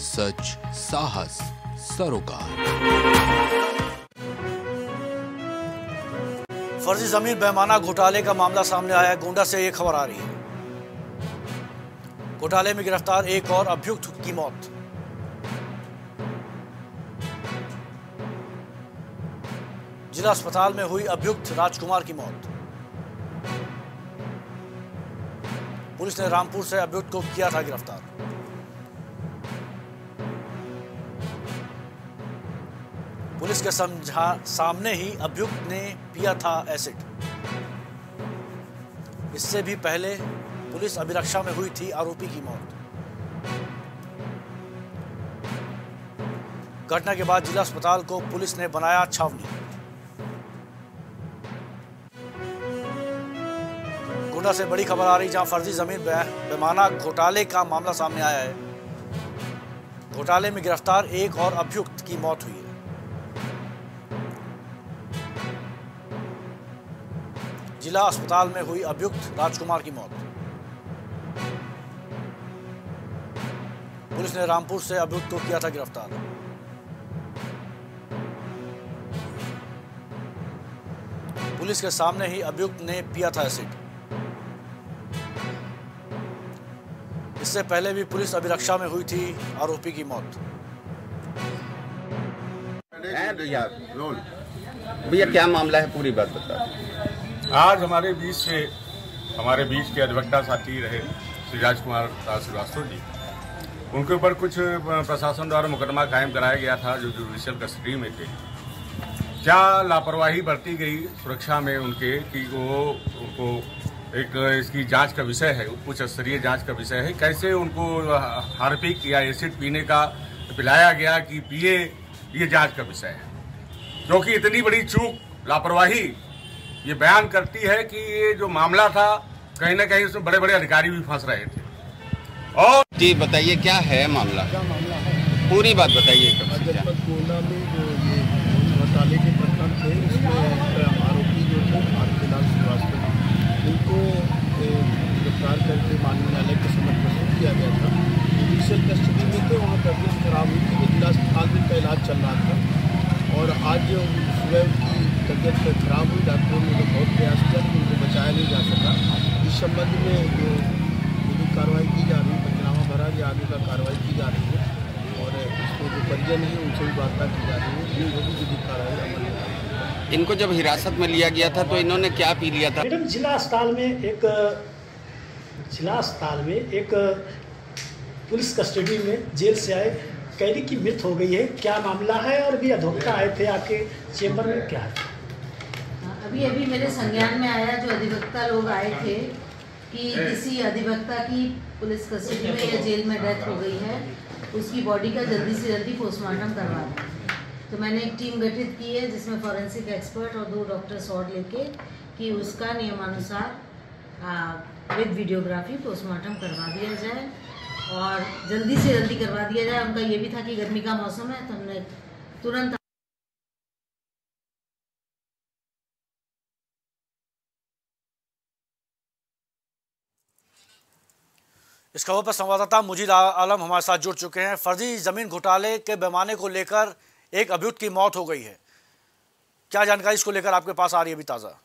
सच, साहस, सरोकार। फर्जी जमीन बेमाना घोटाले का मामला सामने आया। गोंडा से ये खबर आ रही है। घोटाले में गिरफ्तार एक और अभियुक्त की मौत। जिला अस्पताल में हुई अभियुक्त राजकुमार की मौत। पुलिस ने रामपुर से अभियुक्त को किया था गिरफ्तार। पुलिस के सामने ही अभियुक्त ने पिया था एसिड। इससे भी पहले पुलिस अभिरक्षा में हुई थी आरोपी की मौत। घटना के बाद जिला अस्पताल को पुलिस ने बनाया छावनी। गोंडा से बड़ी खबर आ रही, जहां फर्जी जमीन बेमाना घोटाले का मामला सामने आया है। घोटाले में गिरफ्तार एक और अभियुक्त की मौत हुई है। जिला अस्पताल में हुई अभियुक्त राजकुमार की मौत। पुलिस ने रामपुर से अभियुक्त को किया था गिरफ्तार। पुलिस के सामने ही अभियुक्त ने पिया था एसिड। इससे पहले भी पुलिस अभिरक्षा में हुई थी आरोपी की मौत। भैया क्या मामला है, पूरी बात बता। आज हमारे बीच के अधिवक्ता साथी रहे श्री राजकुमार श्रीवास्तव जी, उनके ऊपर कुछ प्रशासन द्वारा मुकदमा कायम कराया गया था जो जुडिशियल कस्टडी में थे। क्या लापरवाही बरती गई सुरक्षा में उनके कि वो उनको एक इसकी जांच का विषय है, उच्च स्तरीय जांच का विषय है। कैसे उनको हार्पिक या एसिड पीने का पिलाया गया कि पिए, ये जांच का विषय है। क्योंकि इतनी बड़ी चूक, लापरवाही ये बयान करती है कि ये जो मामला था कहीं ना कहीं उसमें बड़े बड़े अधिकारी भी फंस रहे थे। और जी बताइए क्या है मामला, पूरी बात बताइए। जनपद गोंडा में जो ये घोटाले के प्रकरण थे, उसमें आरोपी जो थे आरकेलाल श्रीवास्तव, उनको गिरफ्तार करके माननीय न्यायालय के समक्ष प्रस्तुत किया गया था। जुडिशियल कस्टडी में थे, वहाँ तबीयत खराब हुई थी, जिला अस्पताल में का इलाज चल रहा था। और आज सुबह उनकी तबीयत खराब हुई, डॉक्टरों ने बहुत प्रयास किया कि उनको बचाया नहीं जा सका। इस संबंध में जो विधिक कार्रवाई की जा रही है, पंचनामा भरा गया, आगे का कार्रवाई की जा रही है। और इसको जो परिजन है उनसे भी वार्ता की जा रही है, वो भी विधिक कार्रवाई अमल में। इनको जब हिरासत में लिया गया था तो इन्होंने क्या पी लिया था? मैडम, जिला अस्पताल में एक पुलिस कस्टडी में जेल से आए कैदी की मृत्यु हो गई है। क्या मामला है? और भी अधिवक्ता आए थे आपके चेंबर में, क्या है? अभी मेरे संज्ञान में आया, जो अधिवक्ता लोग आए थे कि किसी अधिवक्ता की पुलिस कस्टडी में या जेल में डेथ हो गई है, उसकी बॉडी का जल्दी से जल्दी पोस्टमार्टम करवा दें। तो मैंने एक टीम गठित की है जिसमें फॉरेंसिक एक्सपर्ट और 2 डॉक्टर्स और लेके कि उसका नियमानुसार विद वीडियोग्राफी पोस्टमार्टम करवा दिया जाए और जल्दी से जल्दी करवा दिया जाए। उनका ये भी था कि गर्मी का मौसम है तो हमने तुरंत इस खबर पर संवाददाता मुजीद आलम हमारे साथ जुड़ चुके हैं। फर्जी जमीन घोटाले के पैमाने को लेकर एक अभियुक्त की मौत हो गई है। क्या जानकारी इसको लेकर आपके पास आ रही है अभी ताजा?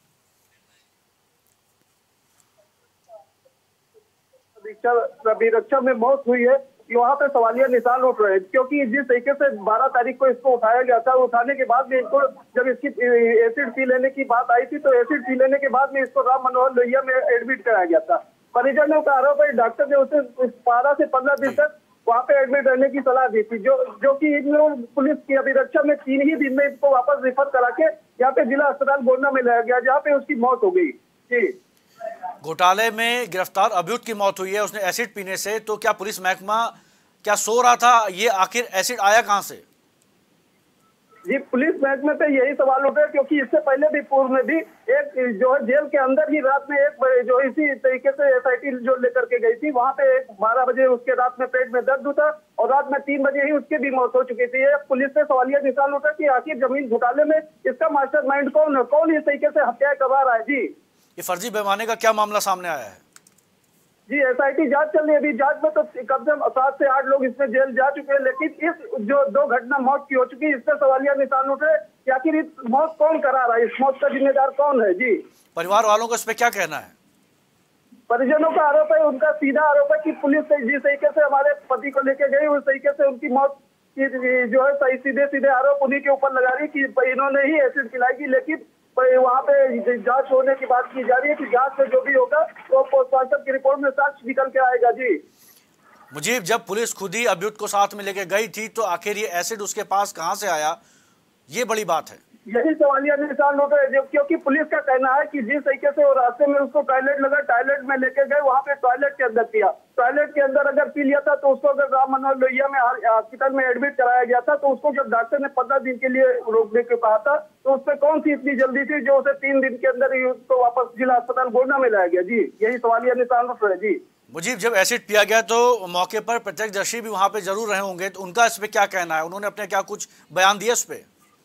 अभिरक्षा में मौत हुई है, वहाँ पे सवालिया निशान उठ रहे हैं। क्योंकि जिस तरीके से 12 तारीख को इसको उठाया गया था, उठाने के बाद में इनको जब इसकी एसिड पी लेने की बात आई थी, तो एसिड पी लेने के बाद में इसको राम मनोहर लोहिया में एडमिट कराया गया था। परिजनों का आरोप है डॉक्टर ने उसे 12 से 15 दिन तक वहाँ पे एडमिट रहने की सलाह दी थी, जो कि इन लोग पुलिस की अभिरक्षा में 3 ही दिन में इसको वापस रिफर करा के यहाँ पे जिला अस्पताल गोंडा में लाया गया, जहाँ पे उसकी मौत हो गई। जी, घोटाले में गिरफ्तार अभियुक्त की मौत हुई है उसने एसिड पीने से। तो क्या पुलिस महकमा क्या सो रहा था? ये आखिर एसिड आया कहां से? जी, पुलिस महकमे पे यही सवाल उठे, क्योंकि इससे पहले भी पूर्व में भी एक जो है जेल के अंदर ही रात में एक जो इसी तरीके से एसआईटी जो लेकर के गई थी, वहां पे 12 बजे उसके रात में पेट में दर्द उठा और रात में 3 बजे ही उसकी भी मौत हो चुकी थी। पुलिस से सवालिया निशान उठा कि आखिर जमीन घोटाले में इसका मास्टरमाइंड कौन है, इस तरीके से हत्या करवा रहा है। जी, ये फर्जी पैमाने का क्या मामला सामने आया है? जी SIT जांच चल रही है। अभी जांच में तो कम से कम 7 से 8 लोग इसमें जेल जा चुके हैं, लेकिन इस जो 2 घटना मौत की हो चुकी है, इससे सवालिया निशान उठ रहे कि आखिर इस मौत कौन करा रहा है, इस मौत का जिम्मेदार कौन है। जी परिवार वालों का इस पे क्या कहना है? परिजनों का आरोप है, उनका सीधा आरोप है कि पुलिस जिस तरीके से हमारे पति को लेके गई, उस तरीके से उनकी मौत की जो है सही सीधे आरोप उन्हीं के ऊपर लगा रही कि इन्होंने ही एसिड खिलाई। लेकिन वहाँ पे जांच होने की बात की जा रही है कि जांच में जो भी होगा वो पोस्टमार्टम की रिपोर्ट में साक्ष्य निकल के आएगा। जी मुझीब, जब पुलिस खुद ही अभियुक्त को साथ में लेके गई थी तो आखिर ये एसिड उसके पास कहां से आया, ये बड़ी बात है। यही सवालिया निशान उठ रहे हैं, क्योंकि पुलिस का कहना है कि जिस तरीके से वो रास्ते में उसको टॉयलेट लगा, टॉयलेट में लेके गए, वहाँ पे टॉयलेट के अंदर पिया, टॉयलेट के अंदर अगर पी लिया था तो उसको अगर राम मनोहर लोहिया में हॉस्पिटल में एडमिट कराया गया था, तो उसको जब डॉक्टर ने 15 दिन के लिए रोकने को कहा था, तो उस पर कौन सी इतनी जल्दी थी जो उसे 3 दिन के अंदर ही उसको वापस जिला अस्पताल गोंडा में लाया गया। जी यही सवालिया निशान उठ रहे हैं। जी मुझीब, जब एसिड पिया गया तो मौके पर प्रत्यक्षदर्शी भी वहां पे जरूर रहे होंगे, तो उनका इस पे क्या कहना है? उन्होंने अपने क्या कुछ बयान दिया इस पे?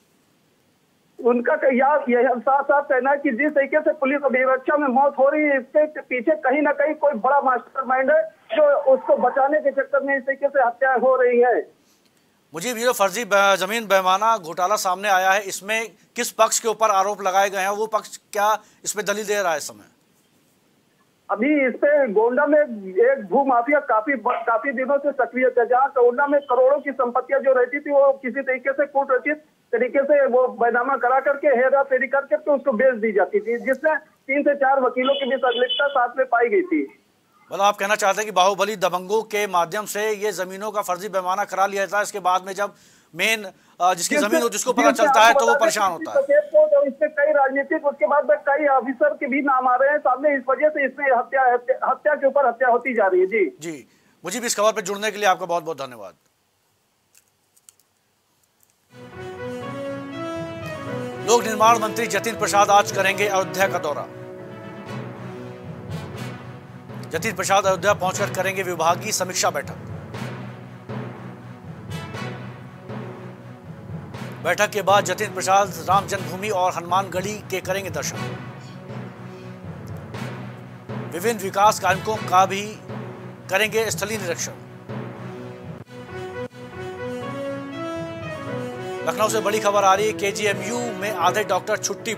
उनका यह साफ साफ कहना है कि जिस तरीके से पुलिस अभिरक्षा में मौत हो रही है, इसके पीछे कहीं ना कहीं कोई बड़ा मास्टरमाइंड है जो उसको बचाने के चक्कर में इस तरीके से हत्याएं हो रही है। मुझे ये जो फर्जी जमीन बेईमाना घोटाला सामने आया है, इसमें किस पक्ष के ऊपर आरोप लगाए गए हैं, वो पक्ष क्या इसमें दलील दे रहा है इस समय? अभी इस पे गोंडा में एक भू माफिया काफी दिनों से सक्रिय था, जहाँ गोंडा में करोड़ों की संपत्तियां जो रहती थी वो किसी तरीके से कूट रचित तरीके से वो बैनामा करा करके हेरा फेरी करके तो उसको बेच दी जाती थी, जिसमें 3 से 4 वकीलों की भी संलिप्तता साथ में पाई गई थी। मतलब आप कहना चाहते हैं कि बाहुबली दबंगों के माध्यम से ये जमीनों का फर्जी पैमाना करा लिया था, इसके बाद में जब मेन जिसकी जमीन हो जिसको पता चलता है तो वो परेशान होता है। तो इसमें कई राजनीतिक, उसके बाद में कई ऑफिसर के भी नाम आ रहे हैं सामने, इस वजह से इसमें हत्या के ऊपर हत्या होती जा रही है। जी मुझे भी इस खबर पर जुड़ने के लिए आपका बहुत बहुत धन्यवाद। लोक निर्माण मंत्री जतिन प्रसाद आज करेंगे अयोध्या का दौरा। जतिन प्रसाद अयोध्या पहुंचकर करेंगे विभागीय समीक्षा बैठक। बैठक के बाद जतिन प्रसाद राम जन्मभूमि और हनुमानगढ़ी के करेंगे दर्शन। विभिन्न विकास कार्यक्रमों का भी करेंगे स्थलीय निरीक्षण। लखनऊ से बड़ी खबर आ रही है, KGMU में आधे डॉक्टर छुट्टी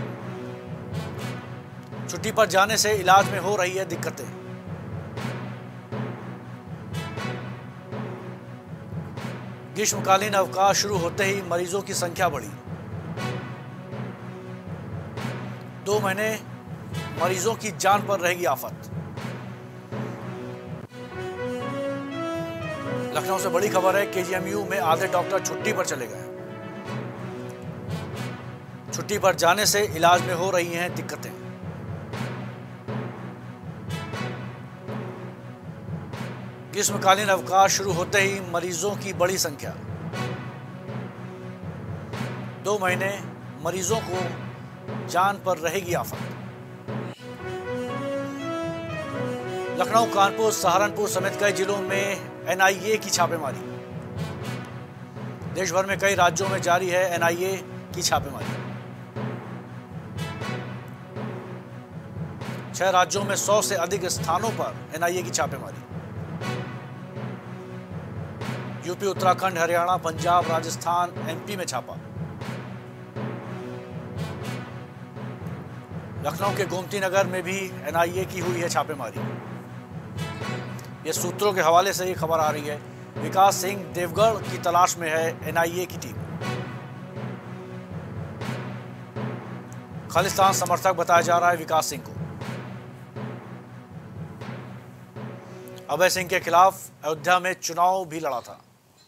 पर जाने से इलाज में हो रही है दिक्कतें। ग्रीष्मकालीन अवकाश शुरू होते ही मरीजों की संख्या बढ़ी। 2 महीने मरीजों की जान पर रहेगी आफत। लखनऊ से बड़ी खबर है, KGMU में आधे डॉक्टर छुट्टी पर चले गए। छुट्टी पर जाने से इलाज में हो रही हैं दिक्कतें। ग्रीष्मकालीन अवकाश शुरू होते ही मरीजों की बड़ी संख्या। 2 महीने मरीजों को जान पर रहेगी आफत। लखनऊ, कानपुर, सहारनपुर समेत कई जिलों में NIA की छापेमारी। देश भर में कई राज्यों में जारी है NIA की छापेमारी। 6 राज्यों में 100 से अधिक स्थानों पर NIA की छापेमारी। यूपी, उत्तराखंड, हरियाणा, पंजाब, राजस्थान, MP में छापा। लखनऊ के गोमती नगर में भी NIA की हुई है छापेमारी। ये सूत्रों के हवाले से ये खबर आ रही है। विकास सिंह देवगढ़ की तलाश में है NIA की टीम। खालिस्तान समर्थक बताया जा रहा है विकास सिंह को। अभय सिंह के खिलाफ अयोध्या में चुनाव भी लड़ा था।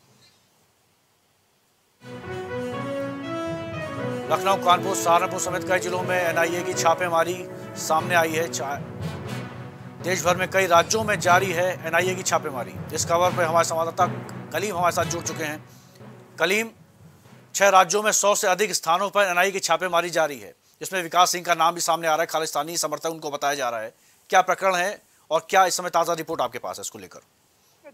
लखनऊ, कानपुर, सहारनपुर समेत कई जिलों में NIA की छापेमारी सामने आई है। देश भर में कई राज्यों में जारी है NIA की छापेमारी। इस खबर पर हमारे संवाददाता कलीम हमारे साथ जुड़ चुके हैं। कलीम, 6 राज्यों में 100 से अधिक स्थानों पर NIA की छापेमारी जारी है, जिसमें विकास सिंह का नाम भी सामने आ रहा है। खालिस्तानी समर्थक उनको बताया जा रहा है। क्या प्रकरण है और क्या इस समय ताज़ा रिपोर्ट आपके पास है इसको लेकर?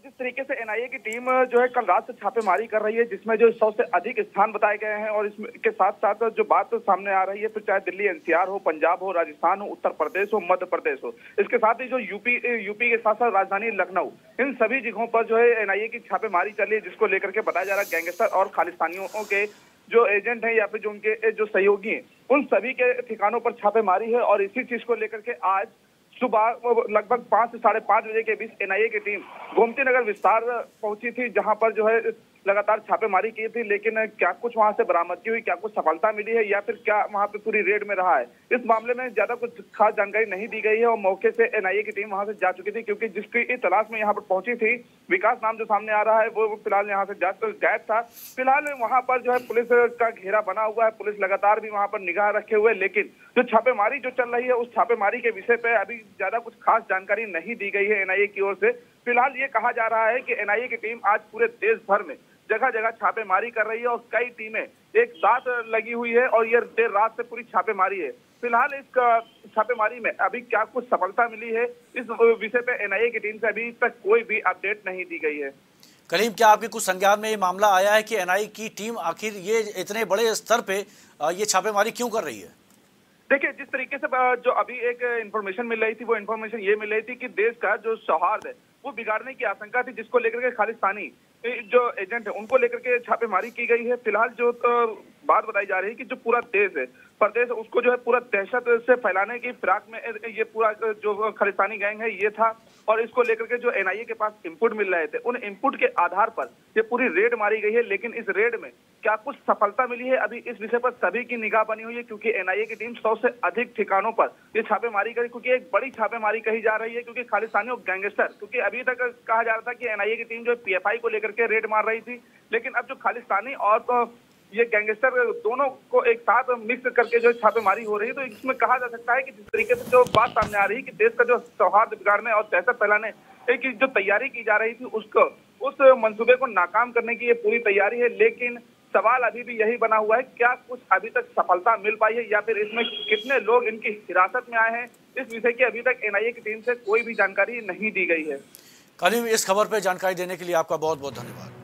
जिस तरीके से एनआईए की टीम जो है कल रात से छापेमारी कर रही है, जिसमें जो 100 से अधिक स्थान बताए गए हैं, और इसके साथ साथ जो बात सामने आ रही है, फिर चाहे दिल्ली एनसीआर हो, पंजाब हो, राजस्थान हो, उत्तर प्रदेश हो, मध्य प्रदेश हो, इसके साथ ही जो यूपी के साथ साथ राजधानी लखनऊ, इन सभी जगहों पर जो है एनआईए की छापेमारी चली है, जिसको लेकर के बताया जा रहा है गैंगस्टर और खालिस्तानियों के जो एजेंट हैं या फिर जो उनके जो सहयोगी हैं, उन सभी के ठिकानों पर छापेमारी है। और इसी चीज को लेकर के आज सुबह लगभग 5 से 5:30 बजे के बीच एनआईए की टीम गोमती नगर विस्तार पहुंची थी, जहां पर जो है लगातार छापेमारी की थी। लेकिन क्या कुछ वहां से बरामदगी हुई, क्या कुछ सफलता मिली है, या फिर क्या वहां पे पूरी रेड में रहा है, इस मामले में ज्यादा कुछ खास जानकारी नहीं दी गई है। और मौके से एनआईए की टीम वहां से जा चुकी थी, क्योंकि जिसकी तलाश में यहाँ पर पहुंची थी, विकास नाम जो सामने आ रहा है, वो फिलहाल यहाँ से गायब था। फिलहाल वहां पर जो है पुलिस का घेरा बना हुआ है, पुलिस लगातार भी वहां पर निगाह रखे हुए, लेकिन जो छापेमारी जो चल रही है, उस छापेमारी के विषय पे अभी ज्यादा कुछ खास जानकारी नहीं दी गई है एनआईए की ओर से। फिलहाल ये कहा जा रहा है कि एनआईए की टीम आज पूरे देश भर में जगह जगह छापेमारी कर रही है, और कई टीमें एक साथ लगी हुई है, और ये देर रात से पूरी छापेमारी है। फिलहाल इस छापेमारी में अभी क्या कुछ सफलता मिली है, इस विषय पे एनआईए की टीम से अभी तक कोई भी अपडेट नहीं दी गई है। करीम, क्या आपके कुछ संज्ञान में ये मामला आया है कि एनआईए की टीम आखिर ये इतने बड़े स्तर पे ये छापेमारी क्यों कर रही है? देखिए, जिस तरीके से जो अभी एक इन्फॉर्मेशन मिल रही थी, वो इन्फॉर्मेशन ये मिल रही थी कि देश का जो सौहार्द है वो बिगाड़ने की आशंका थी, जिसको लेकर के खालिस्तानी जो एजेंट है उनको लेकर के छापेमारी की गई है। फिलहाल जो बात बताई जा रही है कि जो पूरा देश है, प्रदेश, उसको जो है पूरा दहशत से फैलाने की फिराक में ये पूरा जो खालिस्तानी गैंग है ये था, और इसको लेकर के जो एनआईए के पास इनपुट मिल रहे थे, उन इनपुट के आधार पर ये पूरी रेड मारी गई है। लेकिन इस रेड में क्या कुछ सफलता मिली है, अभी इस विषय पर सभी की निगाह बनी हुई है, क्योंकि एनआईए की टीम 100 से अधिक ठिकानों पर ये छापेमारी करी, क्योंकि एक बड़ी छापेमारी कही जा रही है, क्योंकि खालिस्तानी और गैंगस्टर, क्योंकि अभी तक कहा जा रहा था कि एनआईए की टीम जो पीएफआई को लेकर के रेड मार रही थी, लेकिन अब जो खालिस्तानी और ये गैंगस्टर दोनों को एक साथ मिक्स करके जो छापेमारी हो रही है, तो इसमें कहा जा सकता है कि जिस तरीके से जो बात सामने आ रही है कि देश का जो सौहार्द बिगाड़ने और दहशत फैलाने की जो तैयारी की जा रही थी, उस मंसूबे को नाकाम करने की ये पूरी तैयारी है। लेकिन सवाल अभी भी यही बना हुआ है, क्या कुछ अभी तक सफलता मिल पाई है, या फिर इसमें कितने लोग इनकी हिरासत में आए हैं, इस विषय की अभी तक एनआईए की टीम से कोई भी जानकारी नहीं दी गई है। करीम, इस खबर पर जानकारी देने के लिए आपका बहुत बहुत धन्यवाद।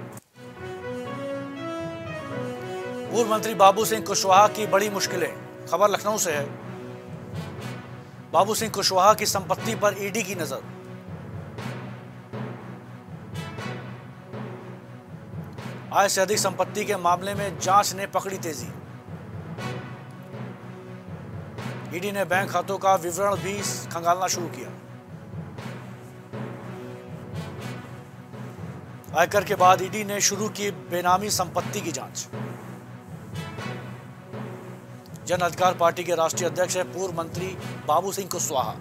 पूर्व मंत्री बाबू सिंह कुशवाहा की बड़ी मुश्किलें, खबर लखनऊ से है। बाबू सिंह कुशवाहा की संपत्ति पर ईडी की नजर। आय से अधिक संपत्ति के मामले में जांच ने पकड़ी तेजी। ईडी ने बैंक खातों का विवरण भी खंगालना शुरू किया। आयकर के बाद ईडी ने शुरू की बेनामी संपत्ति की जांच। जन अधिकार पार्टी के राष्ट्रीय अध्यक्ष है पूर्व मंत्री बाबू सिंह कुशवाहा।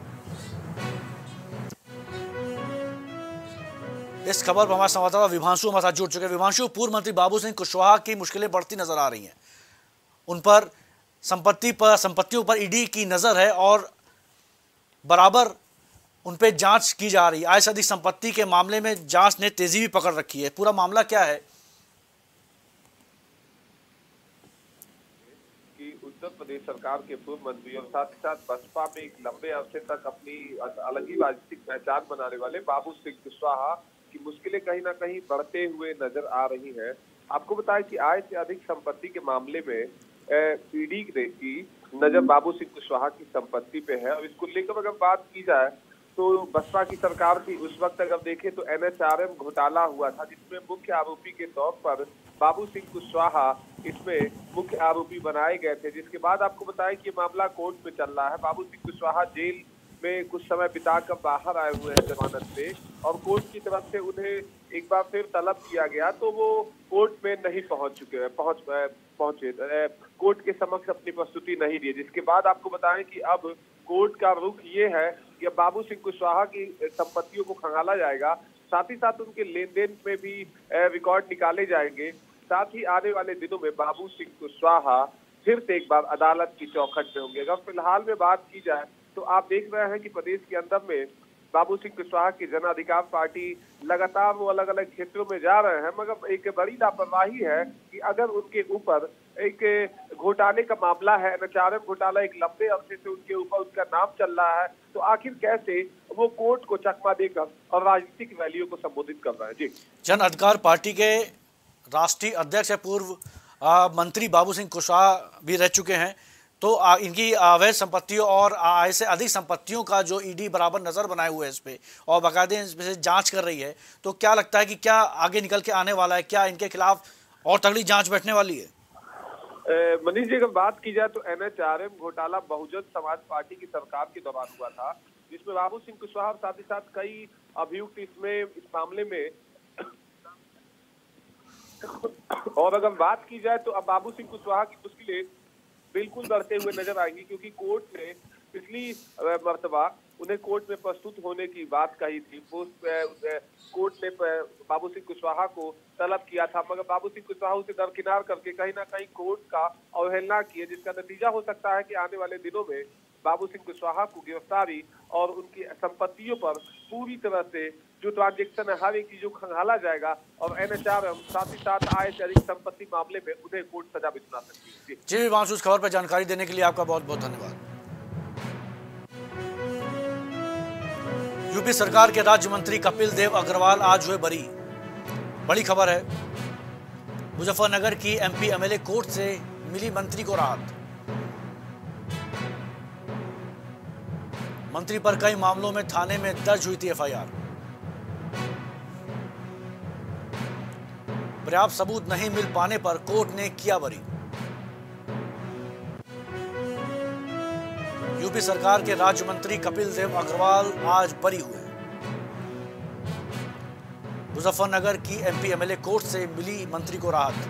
इस खबर पर हमारे संवाददाता विभांशु हमारे साथ जुड़ चुके हैं। विभांशु, पूर्व मंत्री बाबू सिंह कुशवाहा की मुश्किलें बढ़ती नजर आ रही हैं, उन पर संपत्तियों पर ईडी की नजर है और बराबर उन पे जांच की जा रही है। आय से अधिक संपत्ति के मामले में जांच ने तेजी भी पकड़ रखी है। पूरा मामला क्या है? उत्तर प्रदेश सरकार के पूर्व मंत्री और साथ ही साथ बसपा में एक लंबे अरसे तक अपनी अलग ही राजनीतिक पहचान बनाने वाले बाबू सिंह कुशवाहा की मुश्किलें कहीं ना कहीं बढ़ते हुए नजर आ रही हैं। आपको बताएं कि आय से अधिक संपत्ति के मामले में ईडी की नजर बाबू सिंह कुशवाहा की संपत्ति पे है, और इसको लेकर अगर बात की जाए तो बसपा की सरकार थी उस वक्त अगर देखें तो एनएचआरएम घोटाला हुआ था, जिसमें मुख्य आरोपी के तौर पर बाबू सिंह कुशवाहा इसमें मुख्य आरोपी बनाए गए थे। जिसके बाद आपको बताएं कि मामला कोर्ट में चल रहा है। बाबू सिंह कुशवाहा जेल में कुछ समय बिताकर बाहर आए हुए हैं जमानत पे, और कोर्ट की तरफ से उन्हें एक बार फिर तलब किया गया तो वो कोर्ट में नहीं पहुंचे कोर्ट के समक्ष अपनी प्रस्तुति नहीं दी। जिसके बाद आपको बताएं कि अब कोर्ट का रुख ये है कि बाबू सिंह कुशवाहा की संपत्तियों को खंगाला जाएगा, साथ ही साथ उनके लेन देन में भी रिकॉर्ड निकाले जाएंगे। साथ ही आने वाले दिनों में बाबू सिंह कुशवाहा फिर से एक बार अदालत की चौखट में होंगे। अगर फिलहाल में बात की जाए तो आप देख रहे हैं कि प्रदेश के अंदर में बाबू सिंह कुशवाहा की जन अधिकार पार्टी लगातार वो अलग अलग क्षेत्रों में जा रहे हैं, मगर एक बड़ी लापरवाही है कि अगर उनके ऊपर एक घोटाले का मामला है, एनएचआरएम घोटाला एक लंबे अरसे से उनके ऊपर उनका नाम चल रहा है, तो आखिर कैसे वो कोर्ट को चकमा देकर और राजनीतिक रैलियों को संबोधित कर रहे हैं। जी, जन अधिकार पार्टी के राष्ट्रीय अध्यक्ष है, पूर्व मंत्री बाबू सिंह कुशवाहा भी रह चुके हैं, तो इनकी अवैध संपत्तियों और आय से अधिक संपत्तियों का जो ईडी बराबर नजर बनाए हुए है इस पे और बाकायदे इस पे जांच कर रही है, तो क्या लगता है कि क्या आगे निकल के आने वाला है, क्या इनके खिलाफ और तगड़ी जांच बैठने वाली है? मनीष जी, अगर बात की जाए तो NHRM घोटाला बहुजन समाज पार्टी की सरकार के दौरान हुआ था, जिसमें बाबू सिंह कुशवाहा और साथ ही साथ कई अभियुक्त इस मामले में और अगर बात की जाए तो अब बाबू सिंह कुशवाहा की मुश्किलें बिल्कुल बढ़ते हुए नजर आएंगी, क्योंकि कोर्ट ने पिछली मर्तबा उन्हें कोर्ट में प्रस्तुत होने की बात कही थी। कोर्ट ने बाबू सिंह कुशवाहा को तलब किया था, मगर बाबू सिंह कुशवाहा उसे दरकिनार करके कहीं ना कहीं कोर्ट का अवहेलना की है, जिसका नतीजा हो सकता है कि आने वाले दिनों में बाबू सिंह कुशवाहा को गिरफ्तारी और उनकी संपत्तियों पर पूरी तरह से जो ट्रांजेक्शन है हर एक चीजों को खंगाला जाएगा और NHRM साथ ही साथ आय से अधिक संपत्ति मामले में उन्हें कोर्ट सजा भी सुना सकती है। जी हिमांशु, इस खबर पर जानकारी देने के लिए आपका बहुत बहुत धन्यवाद। यूपी सरकार के राज्य मंत्री कपिल देव अग्रवाल आज हुए बरी। बड़ी खबर है, मुजफ्फरनगर की MP MLA कोर्ट से मिली मंत्री को राहत। मंत्री पर कई मामलों में थाने में दर्ज हुई थी FIR। पर्याप्त सबूत नहीं मिल पाने पर कोर्ट ने किया बरी। यूपी सरकार के राज्य मंत्री कपिल देव अग्रवाल आज बरी हुए। मुजफ्फरनगर की MP MLA कोर्ट से मिली मंत्री को राहत।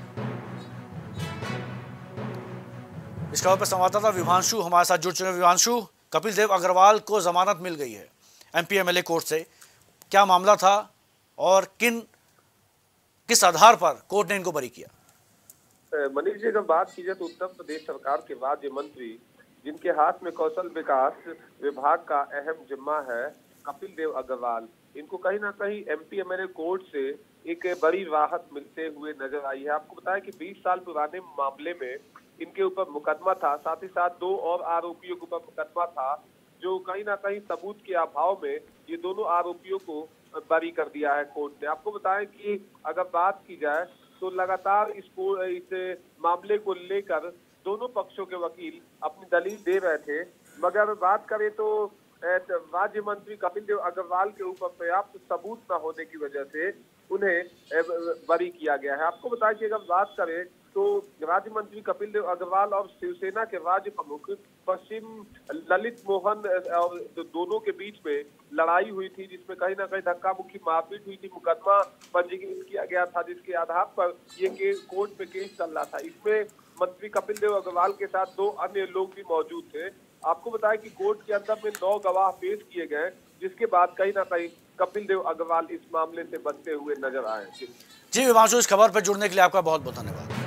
इस खबर पर संवाददाता विभांशु हमारे साथ जुड़ चुके हैं। विभांशु, कपिल देव अग्रवाल को जमानत मिल गई है MP MLA कोर्ट से, क्या मामला था और किस आधार पर कोर्ट ने इनको बरी किया? मनीष जी, अगर बात की जाए तो उत्तर प्रदेश सरकार के राज्य मंत्री जिनके हाथ में कौशल विकास विभाग का अहम जिम्मा है, कपिल देव अग्रवाल, इनको कहीं ना कहीं MP MLA कोर्ट से एक बड़ी राहत मिलते हुए नजर आई है। आपको बताया कि 20 साल पुराने मामले में इनके ऊपर मुकदमा था, साथ ही साथ 2 और आरोपियों के ऊपर मुकदमा था, जो कहीं ना कहीं सबूत के अभाव में ये दोनों आरोपियों को बरी कर दिया है कोर्ट ने। आपको बताएं कि अगर बात की जाए तो लगातार इस मामले को लेकर दोनों पक्षों के वकील अपनी दलील दे रहे थे, मगर बात करें तो राज्य मंत्री कपिल देव अग्रवाल के ऊपर पर्याप्त सबूत न होने की वजह से उन्हें बरी किया गया है। आपको बताएं कि अगर बात करें तो राज्य मंत्री कपिल देव अग्रवाल और शिवसेना के राज्य प्रमुख पश्चिम ललित मोहन और दोनों के बीच में लड़ाई हुई थी, जिसमें कहीं ना कहीं धक्का मुक्की मारपीट हुई थी। मुकदमा पंजीकृत किया गया था, जिसके आधार पर ये कोर्ट में केस चल रहा था। इसमें मंत्री कपिल देव अग्रवाल के साथ 2 अन्य लोग भी मौजूद थे। आपको बताया कि कोर्ट के अंदर में 9 गवाह पेश किए गए, जिसके बाद कहीं ना कहीं कपिल देव अग्रवाल इस मामले से बचते हुए नजर आए। जी विभांशु, इस खबर पर जुड़ने के लिए आपका बहुत बहुत धन्यवाद।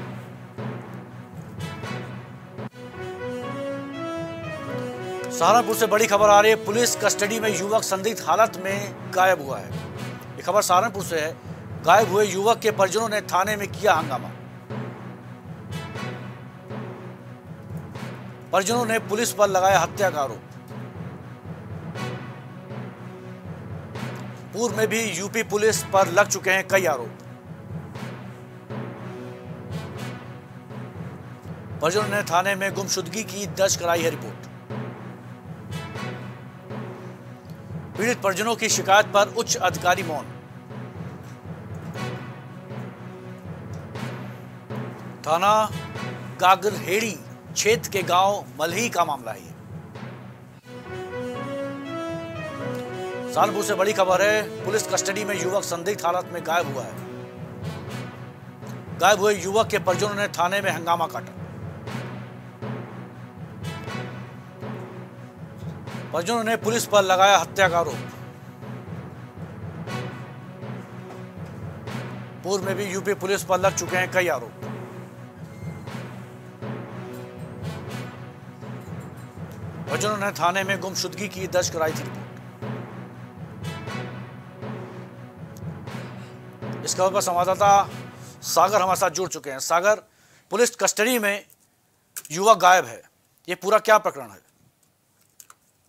सहारनपुर से बड़ी खबर आ रही है, पुलिस कस्टडी में युवक संदिग्ध हालत में गायब हुआ है। ये खबर सहारनपुर से है। गायब हुए युवक के परिजनों ने थाने में किया हंगामा। परिजनों ने पुलिस पर लगाया हत्या का आरोप। पूर्व में भी यूपी पुलिस पर लग चुके हैं कई आरोप। परिजनों ने थाने में गुमशुदगी की दर्ज कराई है रिपोर्ट। पीड़ित परिजनों की शिकायत पर उच्च अधिकारी मौन। थाना गागलहेड़ी क्षेत्र के गांव मलही का मामला है। सहारनपुर से बड़ी खबर है, पुलिस कस्टडी में युवक संदिग्ध हालत में गायब हुआ है। गायब हुए युवक के परिजनों ने थाने में हंगामा काटा। परिजनों ने पुलिस पर लगाया हत्या का आरोप। पूर्व में भी यूपी पुलिस पर लग चुके हैं कई आरोप। परिजनों ने थाने में गुमशुदगी की दर्ज कराई थी रिपोर्ट। इस खबर पर संवाददाता सागर हमारे साथ जुड़ चुके हैं। सागर, पुलिस कस्टडी में युवक गायब है, ये पूरा क्या प्रकरण है?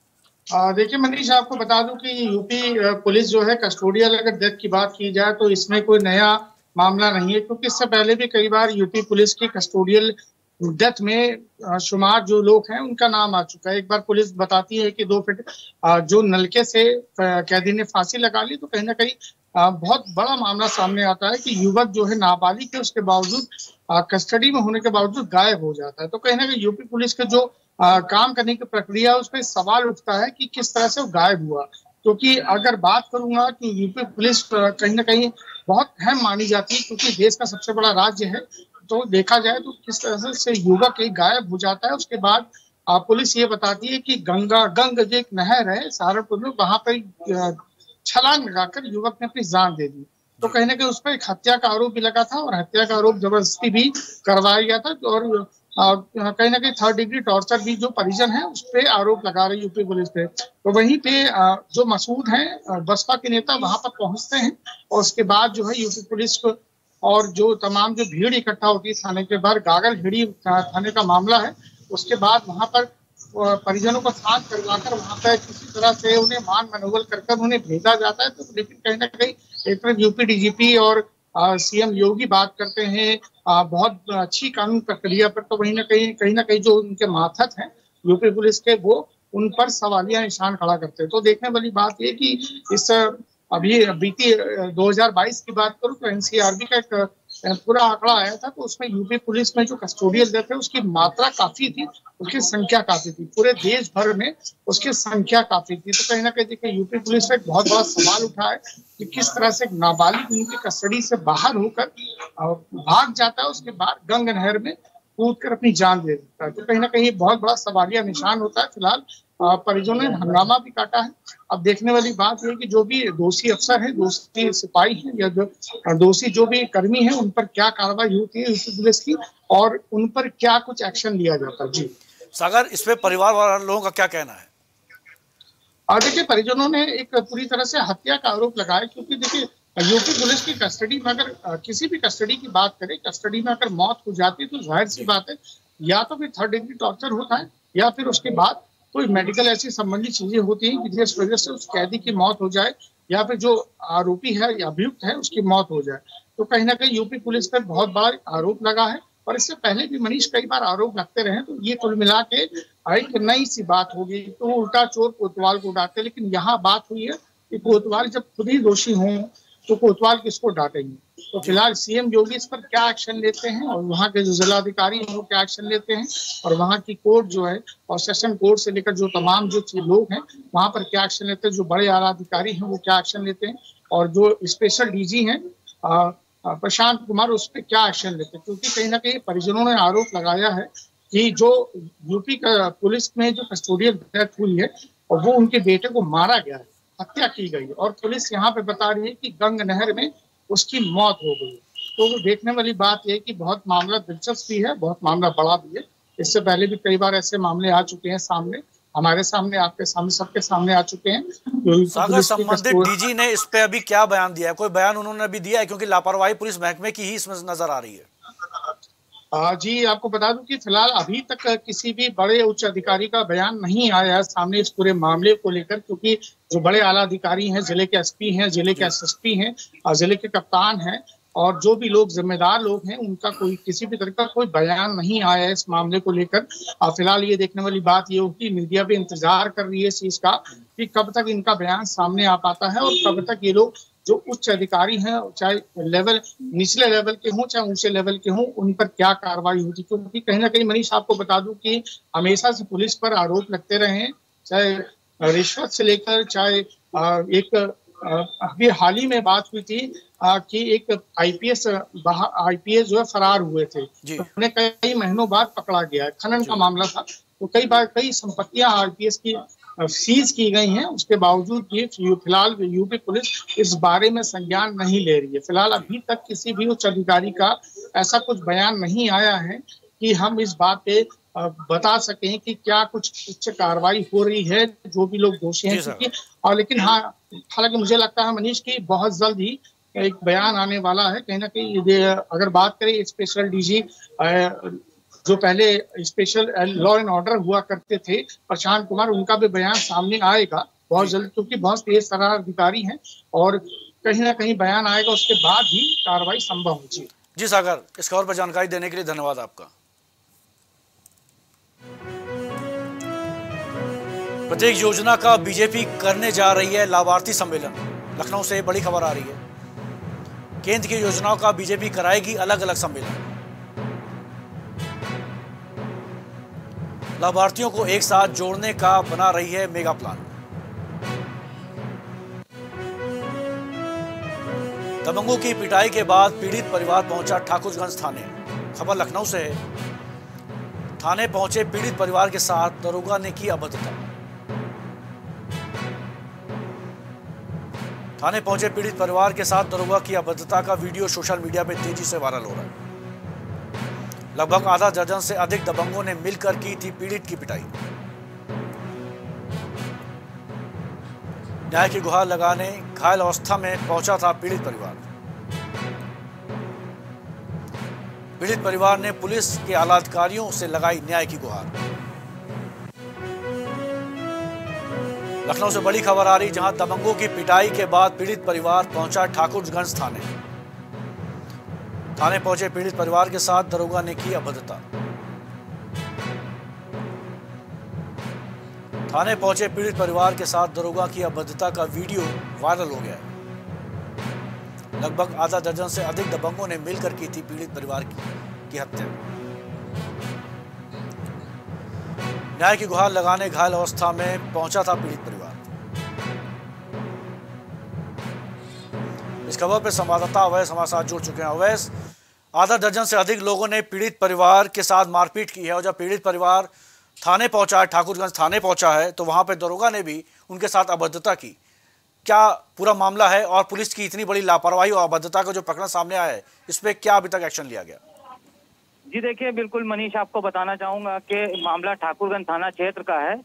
देखिए मनीष, आपको बता दूं कि यूपी पुलिस जो है कस्टोडियल अगर डेथ की बात की जाए तो इसमें कोई नया मामला नहीं है, क्योंकि इससे पहले भी कई बार यूपी पुलिस की कस्टोडियल डेथ में शुमार जो लोग हैं उनका नाम आ चुका है। एक बार पुलिस बताती है कि 2 फीट जो नलके से कैदी ने फांसी लगा ली, तो कहीं ना कहीं बहुत बड़ा मामला सामने आता है कि युवक जो है नाबालिग है, उसके बावजूद कस्टडी में होने के बावजूद गायब हो जाता है। तो कहीं ना कहीं यूपी पुलिस के जो काम करने की प्रक्रिया है उस पर सवाल उठता है कि किस तरह से वो गायब हुआ। क्योंकि अगर बात करूंगा कि यूपी पुलिस कहीं ना कहीं बहुत अहम मानी जाती है, क्योंकि देश का सबसे बड़ा राज्य है, तो देखा जाए तो किस तरह से युवक एक गायब हो जाता है। उसके बाद पुलिस ये बताती है कि गंग जो एक नहर है सहारनपुर में, वहां पर छलांग लगाकर युवक ने अपनी जान दे दी। तो कहीं ना कहीं उस पर एक हत्या का आरोप भी लगा था और हत्या का आरोप जबरदस्ती भी करवाया गया था, और कहीं ना कहीं 3rd डिग्री टॉर्चर भी जो परिजन है उस पे आरोप लगा रही यूपी पुलिस पे। तो वहीं पे जो मसूद हैं बसपा के नेता वहां पर पहुंचते हैं, और उसके बाद जो है यूपी पुलिस को और जो तमाम जो भीड़ इकट्ठा होती है थाने के बाहर, गागल हिड़ी थाने का मामला है, उसके बाद वहां पर परिजनों को शांत करवाकर वहां पर किसी तरह से उन्हें मान मनोबल कर उन्हें भेजा जाता है। तो लेकिन कहीं ना कहीं एक तरफ यूपी डीजीपी और सीएम योगी बात करते हैं बहुत अच्छी कानून प्रक्रिया पर, तो कहीं ना कहीं जो उनके माथत हैं यूपी पुलिस के, वो उन पर सवालिया निशान खड़ा करते हैं। तो देखने वाली बात ये कि इस अभी बीती 2022 की बात करूं तो एनसीआरबी का एक पूरा आंकड़ा आया था, तो उसमें यूपी पुलिस में जो कस्टोडियल डेथ है उसकी मात्रा काफी थी, उसकी संख्या काफी थी, पूरे देश भर में उसकी संख्या काफी थी। तो कहीं ना कहीं देखिए यूपी पुलिस पे एक बहुत बड़ा सवाल उठा है कि किस तरह से नाबालिग उनकी कस्टडी से बाहर होकर भाग जाता है, उसके बाद गंग नहर में कूद कर अपनी जान दे देता है। तो कहीं ना कहीं बहुत बड़ा सवालिया निशान होता है। फिलहाल परिजनों ने हंगामा भी काटा है। अब देखने वाली बात यह कि जो भी दोषी अफसर है, दोषी सिपाही हैं या जो दोषी जो भी कर्मी हैं, उन पर क्या कार्रवाई होती है यूपी पुलिस की और उन पर क्या कुछ एक्शन लिया जाता है। जी सागर, इस पे परिवार वाले लोगों का क्या कहना है? देखिए परिजनों ने एक पूरी तरह से हत्या का आरोप लगाया, क्योंकि देखिए यूपी पुलिस की कस्टडी में अगर किसी भी कस्टडी की बात करें, कस्टडी में अगर मौत हो जाती है तो जाहिर सी बात है या तो फिर 3rd डिग्री टॉर्चर होता है या फिर उसके बाद कोई मेडिकल ऐसी संबंधित चीजें होती हैं कि जिस वजह से उस कैदी की मौत हो जाए या फिर जो आरोपी है या अभियुक्त है उसकी मौत हो जाए। तो कहीं ना कहीं यूपी पुलिस पर बहुत बार आरोप लगा है और इससे पहले भी मनीष कई बार आरोप लगते रहे। तो ये कुल मिला के एक नई सी बात होगी, तो उल्टा चोर कोतवाल को डांटे। लेकिन यहाँ बात हुई है कि कोतवाल जब खुद ही दोषी हों तो कोतवाल किसको डांटेंगे। तो फिलहाल सीएम योगी इस पर क्या एक्शन लेते हैं और वहाँ के जो जिलाधिकारी हैं वो क्या एक्शन लेते हैं, और वहाँ की कोर्ट जो है और सेशन कोर्ट से लेकर जो तमाम जो लोग हैं वहाँ पर क्या एक्शन लेते हैं, जो बड़े आला अधिकारी हैं वो क्या एक्शन लेते हैं, और जो स्पेशल डीजी हैं प्रशांत कुमार उस पर क्या एक्शन लेते हैं। क्योंकि कहीं ना कहीं परिजनों ने आरोप लगाया है कि जो यूपी का पुलिस में जो कस्टोडियल डेथ हुई है और वो उनके बेटे को मारा गया है, हत्या की गई, और पुलिस यहाँ पे बता रही है कि गंग नहर में उसकी मौत हो गई। तो देखने वाली बात यह कि बहुत मामला दिलचस्प भी है, बहुत मामला बड़ा भी है। इससे पहले भी कई बार ऐसे मामले आ चुके हैं सामने, हमारे सामने, आपके सामने, सबके सामने आ चुके हैं। सागर, संबंधित डीजी ने इस पे अभी क्या बयान दिया है? कोई बयान उन्होंने अभी दिया है? क्योंकि लापरवाही पुलिस महकमे की ही इसमें नजर आ रही है। जी आपको बता दूं कि फिलहाल अभी तक किसी भी बड़े उच्च अधिकारी का बयान नहीं आया है सामने इस पूरे मामले को लेकर, क्योंकि जो बड़े आला अधिकारी हैं, जिले के एसपी हैं, जिले के एसएसपी हैं, जिले के कप्तान हैं और जो भी लोग जिम्मेदार लोग हैं, उनका कोई किसी भी तरह का कोई बयान नहीं आया है इस मामले को लेकर। फिलहाल ये देखने वाली बात ये होगी, मीडिया भी इंतजार कर रही है इस चीज का कि कब तक इनका बयान सामने आ पाता है और कब तक ये लोग जो उच्च अधिकारी हैं, चाहे लेवल निचले लेवल के हों चाहे ऊंचे लेवल के हों, उन पर क्या कार्रवाई होती। क्योंकि कहीं ना कहीं मनीष आपको बता दूं कि हमेशा से पुलिस पर आरोप लगते रहे, चाहे रिश्वत से लेकर, चाहे एक अभी हाल ही में बात हुई थी कि एक आईपीएस जो है फरार हुए थे, तो उन्हें कई महीनों बाद पकड़ा गया है, खनन का मामला था। तो कई बार कई संपत्तियां आईपीएस की सीज की गई हैं, उसके बावजूद भी फिलहाल यूपी पुलिस इस बारे में संज्ञान नहीं ले रही है। फिलहाल अभी तक किसी भी उच्च अधिकारी का ऐसा कुछ बयान नहीं आया है कि हम इस बात पे बता सकें कि क्या कुछ उच्च कार्रवाई हो रही है, जो भी लोग दोषी हैं। क्योंकि और लेकिन हाँ, हालांकि मुझे लगता है मनीष की बहुत जल्द ही एक बयान आने वाला है। कहीं ना कहीं अगर बात करें स्पेशल डीजी जो पहले स्पेशल लॉ एंड ऑर्डर हुआ करते थे प्रशांत कुमार, उनका भी बयान सामने आएगा बहुत जल्द, क्योंकि बहुत तेज तर्रार अधिकारी हैं और कहीं ना कहीं बयान आएगा, उसके बाद ही कार्रवाई संभव हो। जी सागर, इस खबर पर जानकारी देने के लिए धन्यवाद आपका। प्रत्येक योजना का बीजेपी करने जा रही है लाभार्थी सम्मेलन। लखनऊ से बड़ी खबर आ रही है। केंद्र की योजनाओं का बीजेपी कराएगी अलग अलग सम्मेलन। लाभार्थियों को एक साथ जोड़ने का बना रही है मेगा प्लान। दबंगों की पिटाई के बाद पीड़ित परिवार पहुंचा ठाकुरगंज थाने। खबर लखनऊ से है। थाने पहुंचे पीड़ित परिवार के साथ दरोगा ने की अभद्रता। थाने पहुंचे पीड़ित परिवार के साथ दरोगा की अभद्रता का वीडियो सोशल मीडिया पर तेजी से वायरल हो रहा है। लगभग आधा दर्जन से अधिक दबंगों ने मिलकर की थी पीड़ित की पिटाई। न्याय की गुहार लगाने घायल अवस्था में पहुंचा था पीड़ित परिवार। पीड़ित परिवार ने पुलिस के आला अधिकारियों से लगाई न्याय की गुहार। लखनऊ से बड़ी खबर आ रही, जहां दबंगों की पिटाई के बाद पीड़ित परिवार पहुंचा ठाकुरगंज थाने। थाने पहुंचे पीड़ित परिवार के साथ दरोगा ने की अभद्रता। थाने पहुंचे पीड़ित परिवार के साथ दरोगा की अभद्रता का वीडियो वायरल हो गया है। लगभग आधा दर्जन से अधिक दबंगों ने मिलकर की थी पीड़ित परिवार की हत्या। न्याय की गुहार लगाने घायल अवस्था में पहुंचा था पीड़ित परिवार। इस खबर पर संवाददाता अवैस हमारे साथ जुड़ चुके हैं। अवैस, आधा दर्जन से अधिक लोगों ने पीड़ित परिवार के साथ मारपीट की है और जब पीड़ित परिवार थाने पहुंचा है, ठाकुरगंज थाने पहुंचा है, तो वहां पे दरोगा ने भी उनके साथ अभद्रता की। क्या पूरा मामला है और पुलिस की इतनी बड़ी लापरवाही और अभद्रता का जो प्रकरण सामने आया है, इस पे क्या अभी तक एक्शन लिया गया? जी देखिए, बिल्कुल मनीष, आपको बताना चाहूंगा कि मामला ठाकुरगंज थाना क्षेत्र का है।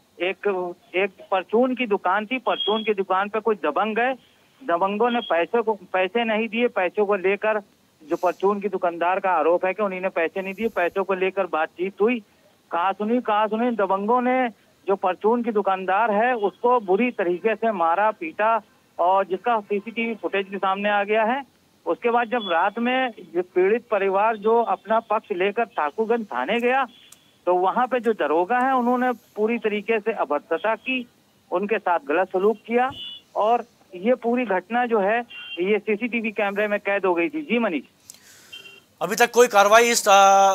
एक परचून की दुकान थी। परचून की दुकान पे कुछ दबंग गए। दबंगों ने पैसे नहीं दिए। पैसों को लेकर जो परचून की दुकानदार का आरोप है कि उन्हीं ने पैसे नहीं दिए। पैसों को लेकर बातचीत हुई। कहा सुनी दबंगों ने जो परचून की दुकानदार है उसको बुरी तरीके से मारा पीटा, और जिसका सीसीटीवी फुटेज भी सामने आ गया है। उसके बाद जब रात में पीड़ित परिवार जो अपना पक्ष लेकर ठाकुरगंज थाने गया, तो वहां पे जो दरोगा है उन्होंने पूरी तरीके से अभद्रता की, उनके साथ गलत सलूक किया, और ये पूरी घटना जो है ये सीसीटीवी कैमरे में कैद हो गई थी। जी मनीष, अभी तक कोई कार्रवाई इस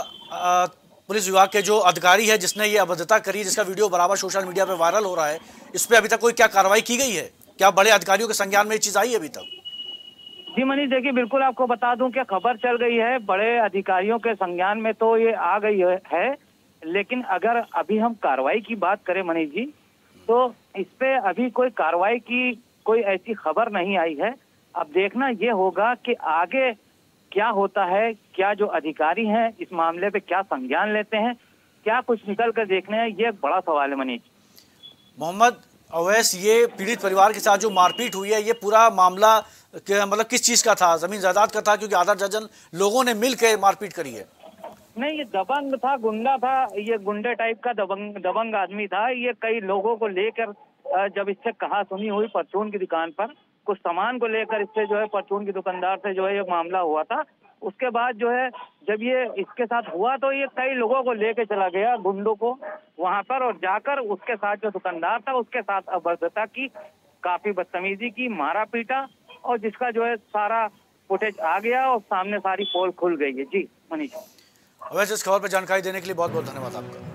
पुलिस विभाग के जो अधिकारी है जिसने ये अभद्रता करी, जिसका वीडियो बराबर सोशल मीडिया पे वायरल हो रहा है, इस पे अभी तक कोई क्या कार्रवाई की गई है? क्या बड़े अधिकारियों के संज्ञान में ये चीज आई है अभी तक? जी मनीष, देखिए बिल्कुल आपको बता दूं कि खबर चल गई है, बड़े अधिकारियों के संज्ञान में तो ये आ गई है, लेकिन अगर अभी हम कार्रवाई की बात करें मनीष जी, तो इस पे अभी कोई कार्रवाई की कोई ऐसी खबर नहीं आई है। अब देखना ये होगा कि आगे क्या होता है, क्या जो अधिकारी हैं इस मामले पे क्या संज्ञान लेते हैं, क्या कुछ निकल कर देखने हैं, ये एक बड़ा सवाल है मनीष। मोहम्मद अवैस, ये पीड़ित परिवार के साथ जो मारपीट हुई है, ये पूरा मामला मतलब किस चीज का था? जमीन जायदाद का था? क्योंकि आधा दर्जन लोगों ने मिलकर मारपीट करी है। नहीं, ये दबंग था, गुंडा था, ये गुंडे टाइप का दबंग आदमी था। ये कई लोगों को लेकर जब इससे कहा सुनी हुई परचून की दुकान पर, कुछ सामान को लेकर इससे जो है परचून की दुकानदार से जो है ये मामला हुआ था। उसके बाद जो है जब ये इसके साथ हुआ तो ये कई लोगों को लेके चला गया, गुंडों को वहां पर, और जाकर उसके साथ जो दुकानदार था उसके साथ अभद्रता की, काफी बदतमीजी की, मारा पीटा, और जिसका जो है सारा फुटेज आ गया और सामने सारी पोल खुल गई है। जी मनीष, वैसे इस खबर पर जानकारी देने के लिए बहुत बहुत धन्यवाद आपका।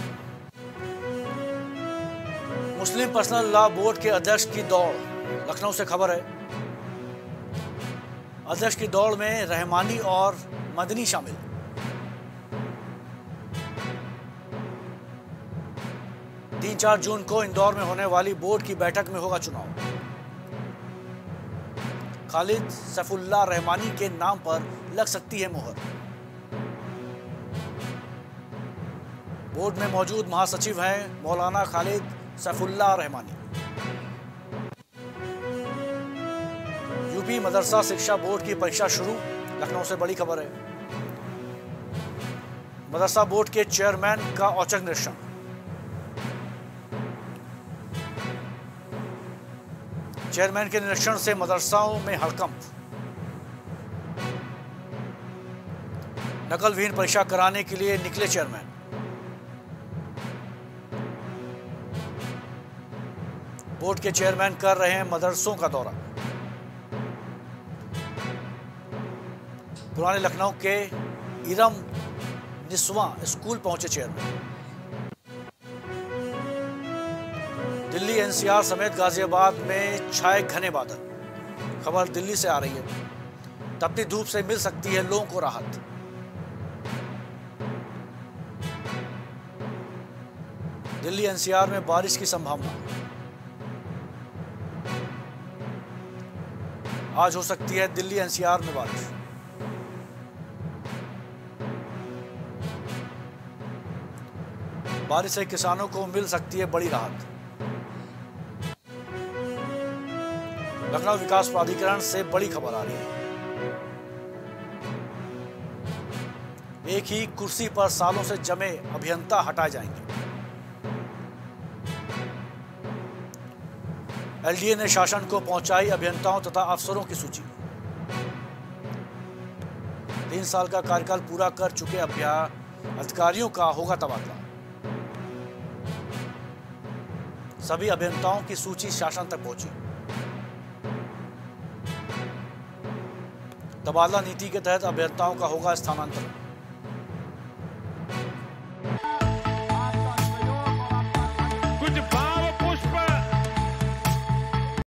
मुस्लिम पर्सनल लॉ बोर्ड के अध्यक्ष की दौड़, लखनऊ से खबर है। अध्यक्ष की दौड़ में रहमानी और मदनी शामिल। तीन 4 जून को इंदौर में होने वाली बोर्ड की बैठक में होगा चुनाव। खालिद सैफुल्लाह रहमानी के नाम पर लग सकती है मोहर। बोर्ड में मौजूद महासचिव हैं मौलाना खालिद सैफुल्लाह रहमानी। यूपी मदरसा शिक्षा बोर्ड की परीक्षा शुरू, लखनऊ से बड़ी खबर है। मदरसा बोर्ड के चेयरमैन का औचक निरीक्षण। चेयरमैन के निरीक्षण से मदरसाओं में हड़कंप। नकलविहीन परीक्षा कराने के लिए निकले चेयरमैन। बोर्ड के चेयरमैन कर रहे हैं मदरसों का दौरा। पुराने लखनऊ के इरम निस्वां स्कूल पहुंचे चेयरमैन। दिल्ली एनसीआर समेत गाजियाबाद में छाए घने बादल। खबर दिल्ली से आ रही है। तपती धूप से मिल सकती है लोगों को राहत। दिल्ली एनसीआर में बारिश की संभावना। आज हो सकती है दिल्ली एनसीआर में बारिश। बारिश से किसानों को मिल सकती है बड़ी राहत। लखनऊ विकास प्राधिकरण से बड़ी खबर आ रही है। एक ही कुर्सी पर सालों से जमे अभियंता हटाए जाएंगे। एलडीए ने शासन को पहुंचाई अभियंताओं तथा अफसरों की सूची। 3 साल का कार्यकाल पूरा कर चुके अधिकारियों का होगा तबादला। सभी अभियंताओं की सूची शासन तक पहुंची। तबादला नीति के तहत अभियंताओं का होगा स्थानांतरण।